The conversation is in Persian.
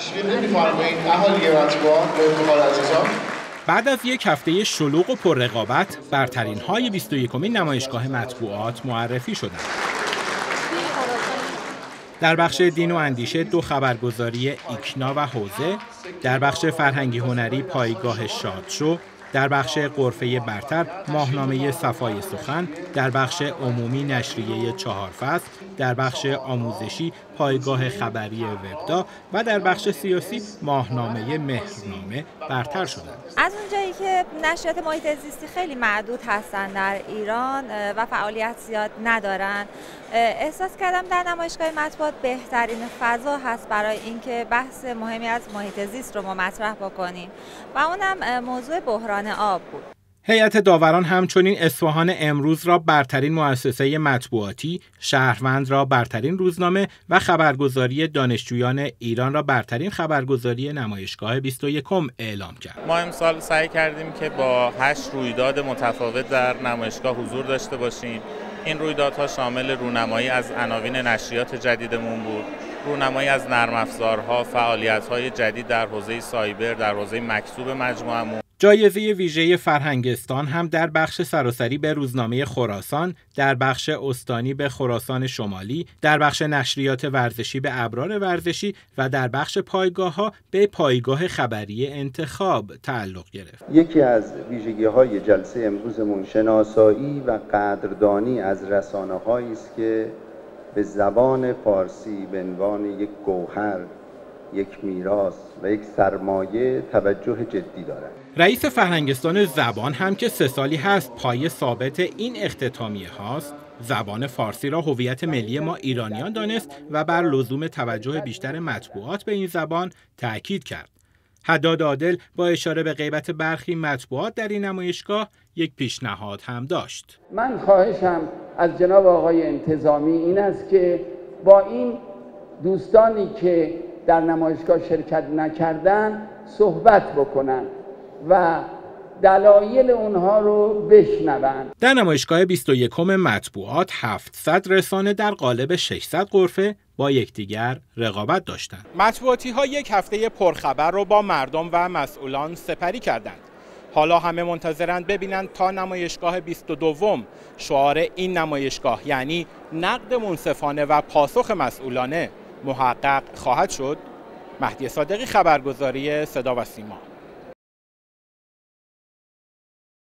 تشویق نمی‌فرمایید اهالی مطبوعات به افتخار عزیزان. بعد از یک هفته شلوغ و پررقابت، برترین‌های 21مین نمایشگاه مطبوعات معرفی شدند. در بخش دین و اندیشه 2 خبرگزاری ایکنا و حوزه، در بخش فرهنگی هنری پایگاه شادشو، در بخش غرفه برتر ماهنامه صفای سخن، در بخش عمومی نشریه 4 فصل، در بخش آموزشی پایگاه خبری وبدا و در بخش سیاسی ماهنامه مهرنامه برتر شدند. از اونجایی که نشریات محیط زیستی خیلی معدود هستن در ایران و فعالیت زیاد ندارن، احساس کردم در نمایشگاه مطبوعات بهترین فضا هست برای اینکه بحث مهمی از محیط زیست رو ما مطرح بکنیم و اونم موضوع بحران آب بود. هیئت داوران همچنین اصفهان امروز را برترین مؤسسه مطبوعاتی، شهروند را برترین روزنامه و خبرگزاری دانشجویان ایران را برترین خبرگزاری نمایشگاه 21 اعلام کرد. ما امسال سعی کردیم که با 8 رویداد متفاوت در نمایشگاه حضور داشته باشیم. این رویدادها شامل رونمایی از عناوین نشریات جدیدمون بود، رونمایی از نرم افزارها، فعالیت‌های جدید در حوزه سایبر، در حوزه مکتوب مجموعه‌مون. جایزه ویژه فرهنگستان هم در بخش سراسری به روزنامه خراسان، در بخش استانی به خراسان شمالی، در بخش نشریات ورزشی به ابرار ورزشی و در بخش پایگاه‌ها به پایگاه خبری انتخاب تعلق گرفت. یکی از ویژگی‌های جلسه امروزمون شناسایی و قدردانی از رسانه‌هایی است که به زبان فارسی به عنوان یک گوهر، یک میراث و یک سرمایه توجه جدی دارد. رئیس فرهنگستان زبان هم که 3 سالی هست پای ثابت این اختتامیه هاست، زبان فارسی را هویت ملی ما ایرانیان دانست و بر لزوم توجه بیشتر مطبوعات به این زبان تأکید کرد. حداد عادل با اشاره به غیبت برخی مطبوعات در این نمایشگاه یک پیشنهاد هم داشت. من خواهشم از جناب آقای انتظامی این است که با این دوستانی که در نمایشگاه شرکت نکردن صحبت بکنن و دلایل اونها رو بشنون. در نمایشگاه 21 مطبوعات 700 رسانه در قالب 600 غرفه با یکدیگر رقابت داشتند. مطبوعاتی ها یک هفته پرخبر رو با مردم و مسئولان سپری کردند. حالا همه منتظرند ببینند تا نمایشگاه 22 شعار این نمایشگاه یعنی نقد منصفانه و پاسخ مسئولانه محقق خواهد شد. مهدی صادقی، خبرگزاری صدا و سیما.